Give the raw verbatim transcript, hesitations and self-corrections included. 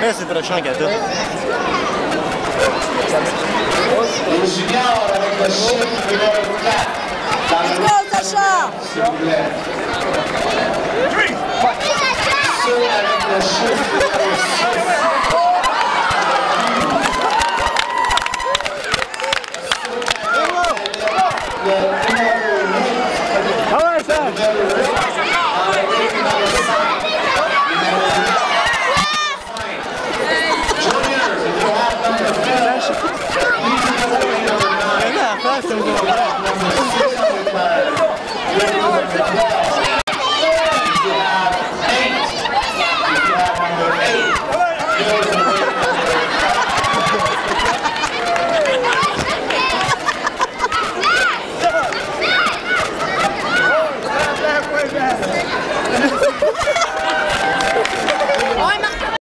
Mais c'est très chiant, Gata. Les juniors avec le chiffre numéro quatre. Go, Sacha! S'il vous plaît. Ceux avec le chiffre numéro six. Eight.